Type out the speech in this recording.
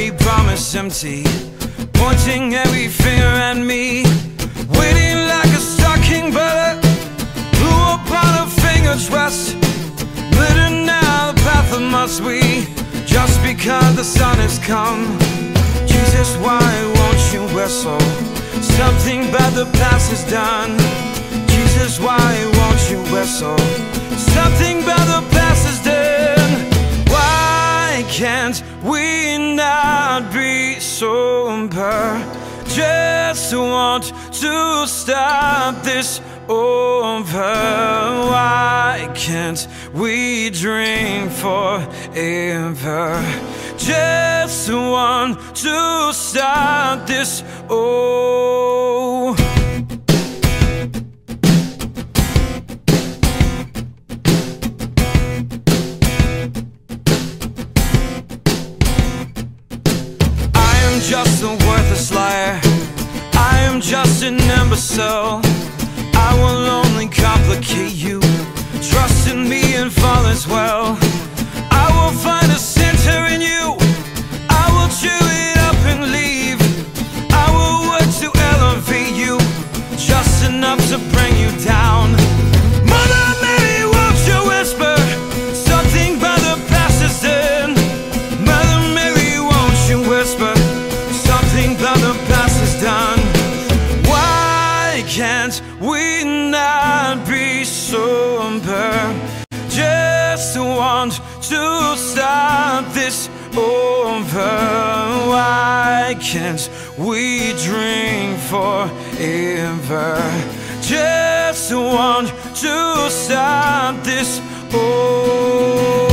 every promise empty, pointing every finger at me, waiting like a stocking bullet, blew upon her fingers rest, glitter now the path of must we, just because the sun has come. Jesus, why won't you whistle? Something bad the past has done. Jesus, why won't you whistle? Something bad the past has done. Why can't we not be sober? Just want to stop this over. Why can't we drink forever? Just want to stop this. Oh, I am just a worthless liar, I am just an imbecile. I will only complicate you. Trust in me and fall as well. I will find a center in you, I will chew it up and leave. I will work to elevate you, just enough to bring you down. Mother Mary, won't you whisper something about the past is done? Mother Mary, won't you whisper something about the past is done? Why can't we not be sober? Just want to stop this over. Why can't we drink forever? Just want to stop this over.